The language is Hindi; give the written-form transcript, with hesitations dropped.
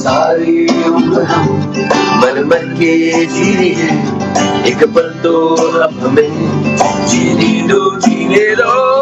सारी उम्र हम मर मर के जी लिए, एक पल तो अब हमें जीने दो जीने दो।